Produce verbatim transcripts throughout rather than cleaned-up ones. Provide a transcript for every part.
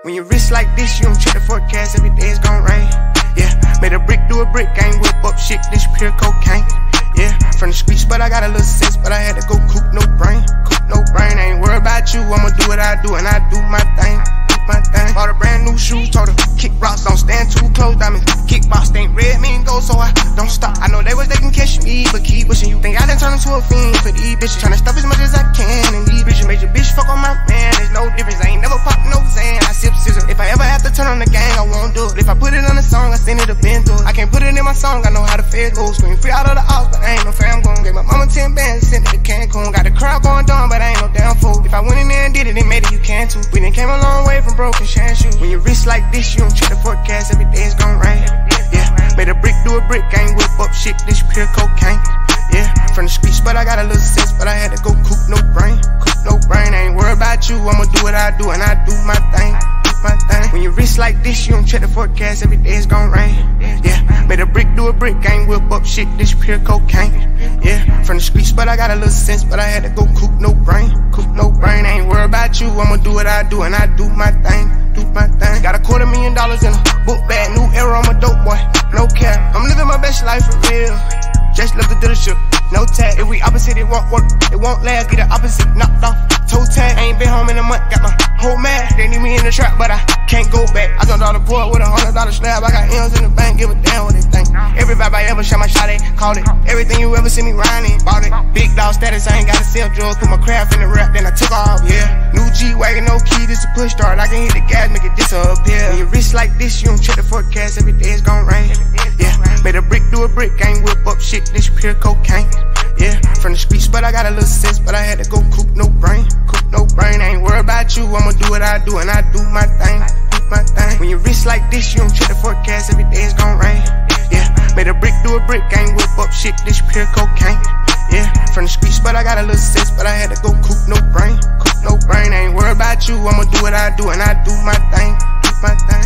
When your wrist like this, you don't check the forecast, every day it's gon' rain. Yeah, made a brick do a brick, ain't whip up shit, this pure cocaine. Yeah, from the streets, but I got a little sense, but I had to go coop no brain. Coop no brain, I ain't worried about you, I'ma do what I do, and I do my thing. My thing. Bought a brand new shoes, told her kick rocks, don't stand too close, diamonds. Kickbox ain't red, mean gold, so I don't stop. I know they was they can catch me, but keep wishing. You think I done turn into a fiend for these bitches, tryna stuff as much as I can. And these bitches made your bitch fuck on my man. There's no difference, I ain't never popped no Zan. I sip sizzurp. If I ever have to turn on the gang, I won't do it. If I put it on a song, I send it a bento. I can't put it in my song, I know how the feds go. Scream free out of the house, but I ain't no fam gon' Gave my mama ten bands, sent it to Cancun. Got the crowd going down, but I ain't no damn fool. If I went in there and did it, they made it, you can too. We done came a long way from broken shoes. When your wrist like this, you don't check the forecast, every day it's gon' rain. Yeah, made a brick do a brick, ain't whip up shit, this pure cocaine. Yeah, from the streets, but I got a little sense, but I had to go coop no brain. Coop no brain, I ain't worried about you, I'ma do what I do, and I do my thing. Do my thing. When your wrist like this, you don't check the forecast, every day it's gon' rain. Yeah, made a brick do a brick, ain't whip up shit, this pure cocaine. Yeah, from the streets, but I got a little sense, but I had to go coop no brain. Coop no brain, I ain't worried about you, I'ma do what I do, and I do my thing. Do my thing. Got a quarter million dollars in a book bag, new era, I'm a dope boy, no cap. I'm living my best life for real. Just left the dealership, no tag. If we opposite, it won't work, it won't last. Get the opposite knocked off, toe tag. I ain't been home in a month, got my whole mad. They need me in the trap, but I can't go back. I jumped out the board with a hundred dollar slab. I got M's in the bank, give a damn what they think. Every vibe I ever shot my shot at, called it. Everything you ever see me riding, bought it. Big dog status, I ain't gotta sell drugs. Put my craft in the rap, then I took off, yeah. New G-Wagon, no key, this a push start. I can hit the gas, make it disappear. When your wrist like this, you don't check the forecast, every day it's gon' rain. Yeah, made a brick do a brick, ain't whip up shit, this pure cocaine. Yeah, from the streets, but I got a little sense, but I had to go coop no brain. Coop no brain, I ain't worried about you, I'ma do what I do, and I do my thing. Do my thing. When your wrist like this, you don't check the forecast, every day it's gon' rain. Yeah, made a brick do a brick, ain't whip up shit, this pure cocaine. Yeah, from the streets, but I got a little sense, but I had to go coop no brain. Coop no brain, I ain't worried about you, I'ma do what I do, and I do my thing. Do my thing.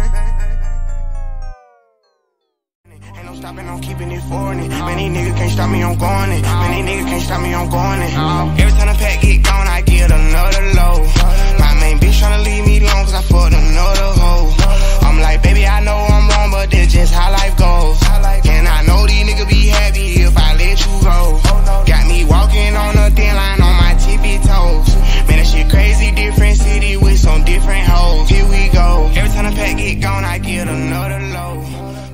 Ain't no stopping, I'm keeping it for it. Many niggas can't stop me, I'm going it. Many niggas can't stop me, I'm going it. Every time the pack get gone, I get another load. My main bitch tryna leave me alone, cause I fucked another hoe. I'm like, baby, I know I'm wrong, but this just how life goes. And I know these niggas be happy if I let you go. Got me walking on a thin line on my tippy toes. Man, that shit crazy, different city with some different hoes. Here we go. Every time the pack get gone, I get another load.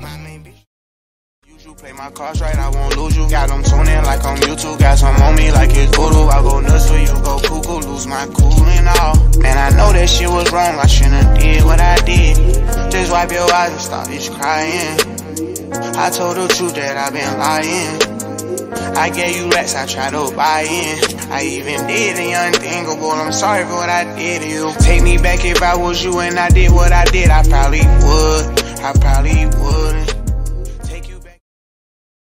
Play my cards right, I won't lose you. Got them tuning like on YouTube. Got some on me like it's voodoo. I go nuts for you, go cuckoo, lose my cool and all. Man, I know that shit was wrong, I shouldn't did what I did. Just wipe your eyes and stop bitch crying. I told the truth that I've been lying. I gave you racks, I tried to buy in. I even did the unthinkable, I'm sorry for what I did to you. Take me back if I was you and I did what I did, I probably would. I probably wouldn't.